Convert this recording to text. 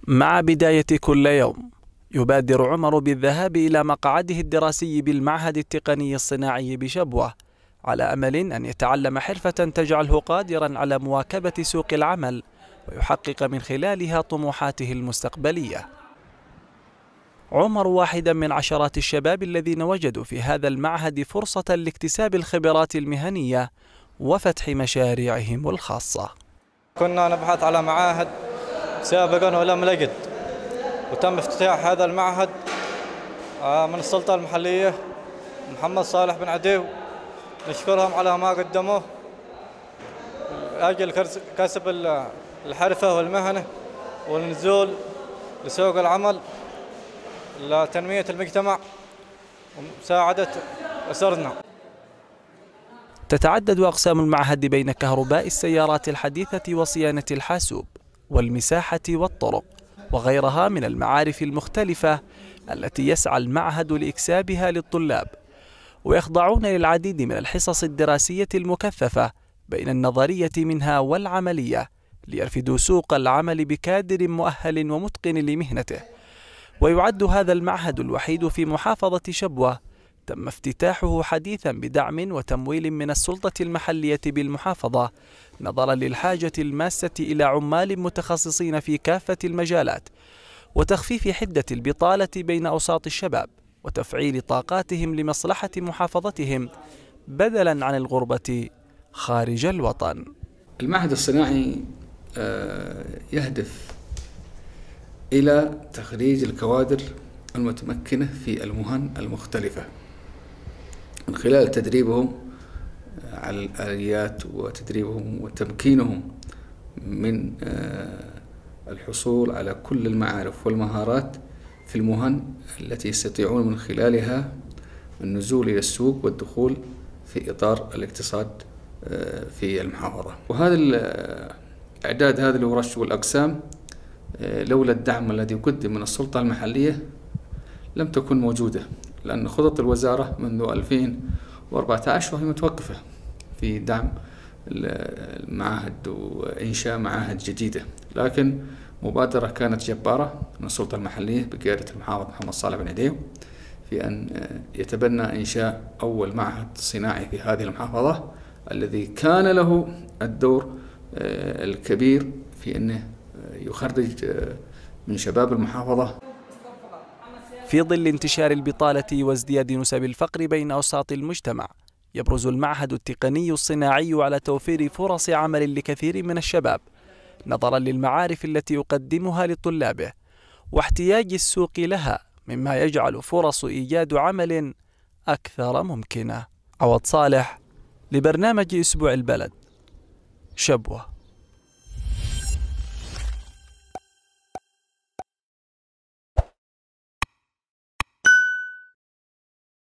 مع بداية كل يوم يبادر عمر بالذهاب إلى مقعده الدراسي بالمعهد التقني الصناعي بشبوة على أمل أن يتعلم حرفة تجعله قادرا على مواكبة سوق العمل ويحقق من خلالها طموحاته المستقبلية. عمر واحدا من عشرات الشباب الذين وجدوا في هذا المعهد فرصة لاكتساب الخبرات المهنية وفتح مشاريعهم الخاصة. كنا نبحث على معاهد سابقا ولم نجد، وتم افتتاح هذا المعهد من السلطة المحلية محمد صالح بن عديو، نشكرهم على ما قدموه أجل كسب الحرفة والمهنة والنزول لسوق العمل لتنمية المجتمع ومساعدة أسرنا. تتعدد أقسام المعهد بين كهرباء السيارات الحديثة وصيانة الحاسوب والمساحة والطرق وغيرها من المعارف المختلفة التي يسعى المعهد لإكسابها للطلاب، ويخضعون للعديد من الحصص الدراسية المكثفة بين النظرية منها والعملية ليرفدوا سوق العمل بكادر مؤهل ومتقن لمهنته. ويعد هذا المعهد الوحيد في محافظة شبوة تم افتتاحه حديثا بدعم وتمويل من السلطة المحلية بالمحافظة نظرا للحاجة الماسة إلى عمال متخصصين في كافة المجالات وتخفيف حدة البطالة بين أوساط الشباب وتفعيل طاقاتهم لمصلحة محافظتهم بدلا عن الغربة خارج الوطن. المعهد الصناعي يهدف إلى تخريج الكوادر المتمكنة في المهن المختلفة من خلال تدريبهم على الآليات وتدريبهم وتمكينهم من الحصول على كل المعارف والمهارات في المهن التي يستطيعون من خلالها النزول إلى السوق والدخول في إطار الاقتصاد في المحافظة. وهذا إعداد هذه الورش والأقسام لولا الدعم الذي يقدم من السلطة المحلية لم تكن موجودة، لأن خطط الوزارة منذ 2014 وهي متوقفة في دعم المعاهد وإنشاء معاهد جديدة، لكن مبادرة كانت جبارة من السلطة المحلية بقيادة المحافظ محمد صالح بن عديو في أن يتبنى إنشاء أول معهد صناعي في هذه المحافظة، الذي كان له الدور الكبير في أنه يخرج من شباب المحافظة. في ظل انتشار البطالة وازدياد نسب الفقر بين أوساط المجتمع، يبرز المعهد التقني الصناعي على توفير فرص عمل لكثير من الشباب نظرا للمعارف التي يقدمها لطلابه واحتياج السوق لها، مما يجعل فرص إيجاد عمل أكثر ممكنة. عوض صالح لبرنامج أسبوع البلد، شبوة.